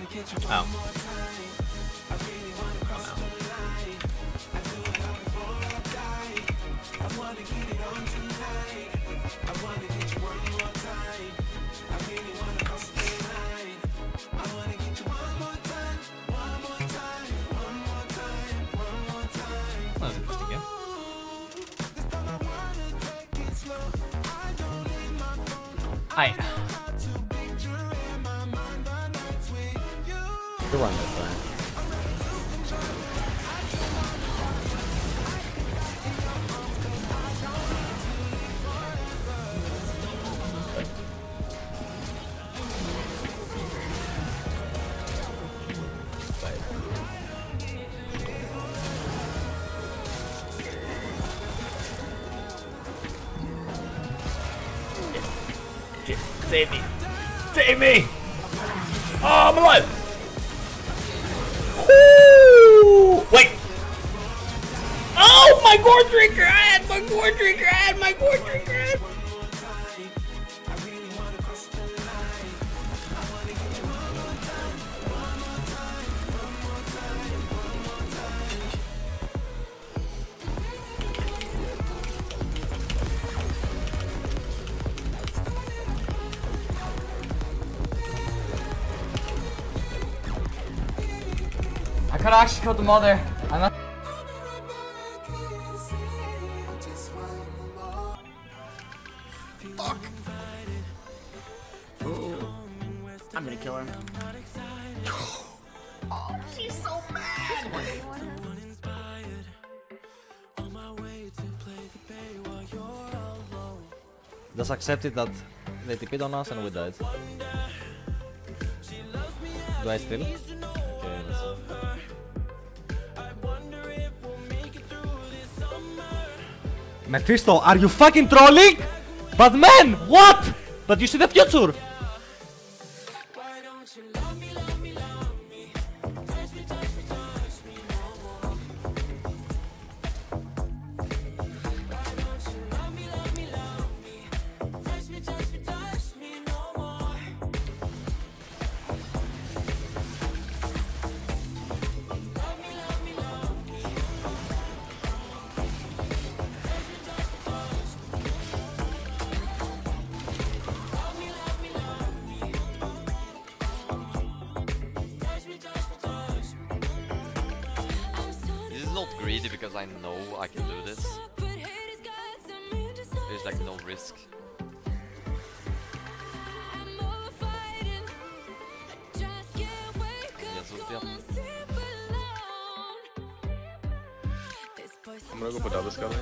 Oh. That was interesting game. Hi. Good one this time. Save me! Save me! Oh, I'm alive! Woo! Wait! Oh, my gourd drinker! I had my gourd drinker! I had my gourd drinker! I could have actually killed the mother. I'm not. Fuck! Ooh. I'm gonna kill her. Oh, she's so mad! Just accepted that they TP'd on us and we died. Do I still? Okay, let's see. Mephisto, are you fucking trolling? But man, what? But you see the future! This is not greedy because I know I can do this. There's like no risk. Yes, I'm gonna go put double scully.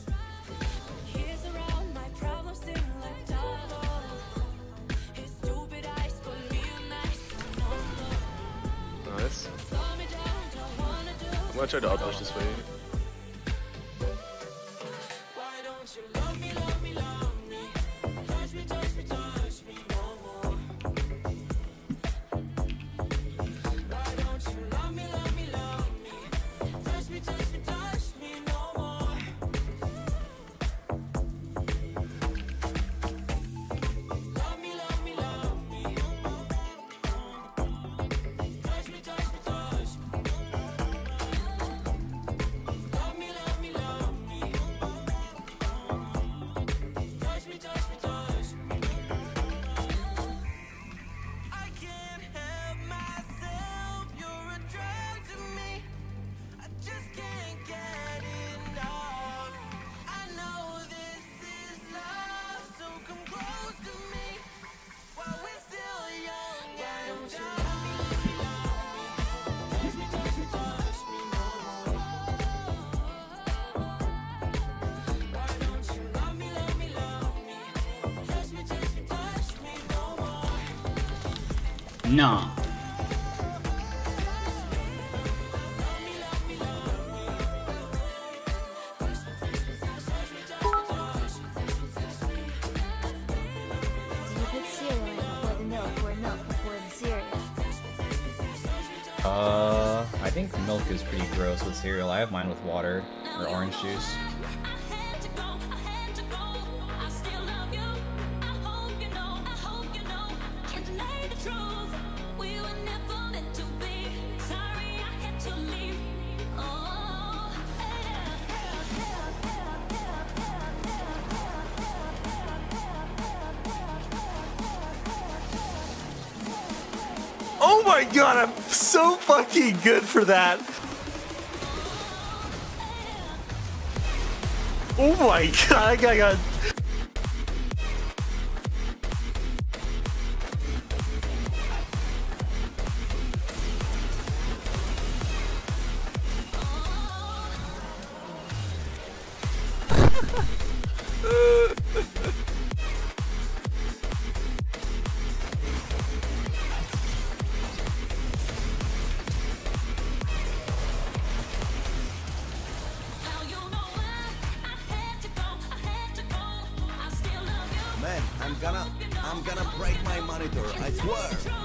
Nice. I'm gonna try to outpush this way. No. I think milk is pretty gross with cereal. I have mine with water or orange juice. Oh my god, I'm so fucking good for that. Oh my god, I got... Man, I'm gonna break my monitor, I swear.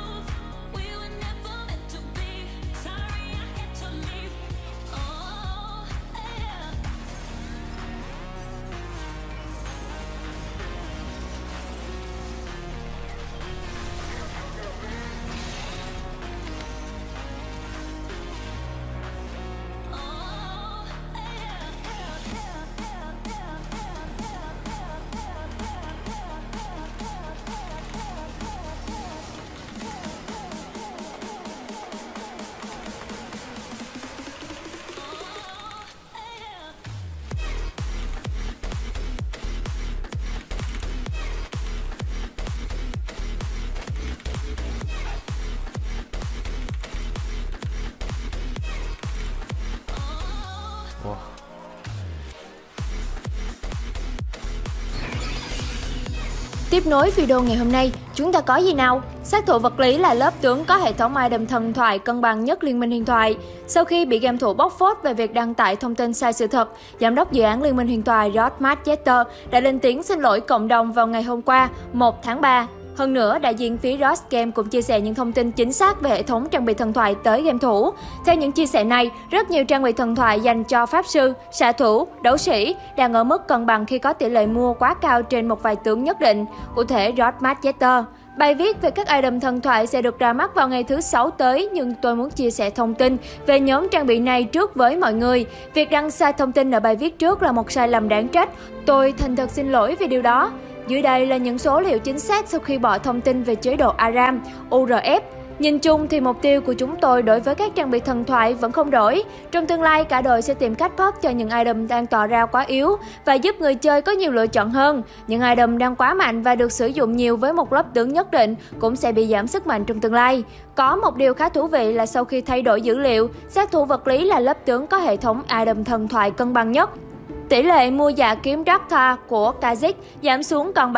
Tiếp nối video ngày hôm nay, chúng ta có gì nào? Sát thủ vật lý là lớp tướng có hệ thống item thần thoại cân bằng nhất Liên minh huyền thoại. Sau khi bị game thủ bóc phốt về việc đăng tải thông tin sai sự thật, giám đốc dự án Liên minh huyền thoại Rod Jeter đã lên tiếng xin lỗi cộng đồng vào ngày hôm qua, 1 tháng 3. Hơn nữa, đại diện phía Riot Games cũng chia sẻ những thông tin chính xác về hệ thống trang bị thần thoại tới game thủ. Theo những chia sẻ này, rất nhiều trang bị thần thoại dành cho pháp sư, xạ thủ, đấu sĩ đang ở mức cân bằng khi có tỷ lệ mua quá cao trên một vài tướng nhất định, cụ thể Rod Jeter. Bài viết về các item thần thoại sẽ được ra mắt vào ngày thứ 6 tới, nhưng tôi muốn chia sẻ thông tin về nhóm trang bị này trước với mọi người. Việc đăng sai thông tin ở bài viết trước là một sai lầm đáng trách. Tôi thành thật xin lỗi vì điều đó. Dưới đây là những số liệu chính xác sau khi bỏ thông tin về chế độ ARAM, URF. Nhìn chung thì mục tiêu của chúng tôi đối với các trang bị thần thoại vẫn không đổi. Trong tương lai, cả đội sẽ tìm cách buff cho những item đang tỏ ra quá yếu và giúp người chơi có nhiều lựa chọn hơn. Những item đang quá mạnh và được sử dụng nhiều với một lớp tướng nhất định cũng sẽ bị giảm sức mạnh trong tương lai. Có một điều khá thú vị là sau khi thay đổi dữ liệu, sát thủ vật lý là lớp tướng có hệ thống item thần thoại cân bằng nhất. Tỷ lệ mua dạ kiếm Darktha của Kha'Zix giảm xuống còn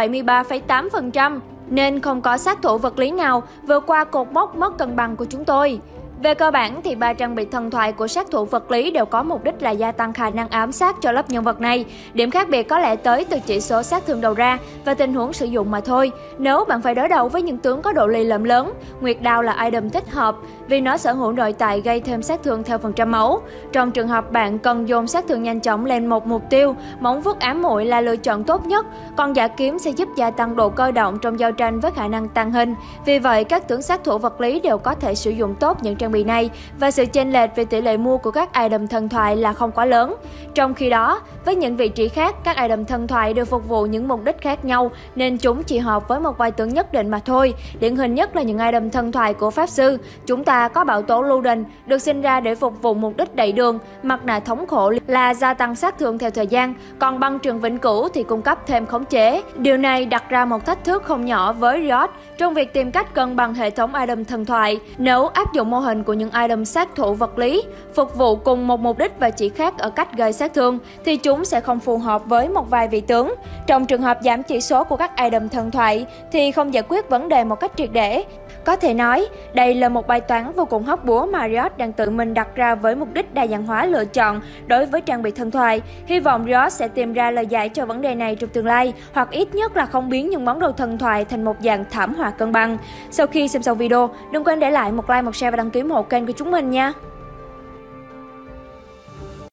73,8%, nên không có sát thủ vật lý nào vượt qua cột mốc mất cân bằng của chúng tôi. Về cơ bản thì 3 trang bị thần thoại của sát thủ vật lý đều có mục đích là gia tăng khả năng ám sát cho lớp nhân vật này. Điểm khác biệt có lẽ tới từ chỉ số sát thương đầu ra và tình huống sử dụng mà thôi. Nếu bạn phải đối đầu với những tướng có độ lì lợm lớn, Nguyệt Đao là item thích hợp vì nó sở hữu nội tại gây thêm sát thương theo phần trăm máu. Trong trường hợp bạn cần dồn sát thương nhanh chóng lên một mục tiêu, móng vuốt ám muội là lựa chọn tốt nhất, còn dạ kiếm sẽ giúp gia tăng độ cơ động trong giao tranh với khả năng tàng hình. Vì vậy, các tướng sát thủ vật lý đều có thể sử dụng tốt những trang bị này và sự chênh lệch về tỷ lệ mua của các item thần thoại là không quá lớn. Trong khi đó, với những vị trí khác, các item thần thoại đều phục vụ những mục đích khác nhau nên chúng chỉ hợp với một vài tướng nhất định mà thôi. Điển hình nhất là những item thần thoại của pháp sư. Chúng ta có bảo tố Luden được sinh ra để phục vụ mục đích đẩy đường, mặt nạ thống khổ là gia tăng sát thương theo thời gian, còn băng trường vĩnh cửu thì cung cấp thêm khống chế. Điều này đặt ra một thách thức không nhỏ với Riot trong việc tìm cách cân bằng hệ thống item thần thoại. Nếu áp dụng mô hình của những item sát thủ vật lý phục vụ cùng một mục đích và chỉ khác ở cách gây sát thương thì chúng sẽ không phù hợp với một vài vị tướng. Trong trường hợp giảm chỉ số của các item thần thoại thì không giải quyết vấn đề một cách triệt để. Có thể nói, đây là một bài toán vô cùng hóc búa mà Riot đang tự mình đặt ra với mục đích đa dạng hóa lựa chọn đối với trang bị thần thoại. Hy vọng Riot sẽ tìm ra lời giải cho vấn đề này trong tương lai, hoặc ít nhất là không biến những món đồ thần thoại thành một dạng thảm họa cân bằng. Sau khi xem xong video, đừng quên để lại một like, một share và đăng ký ủng hộ kênh của chúng mình nha!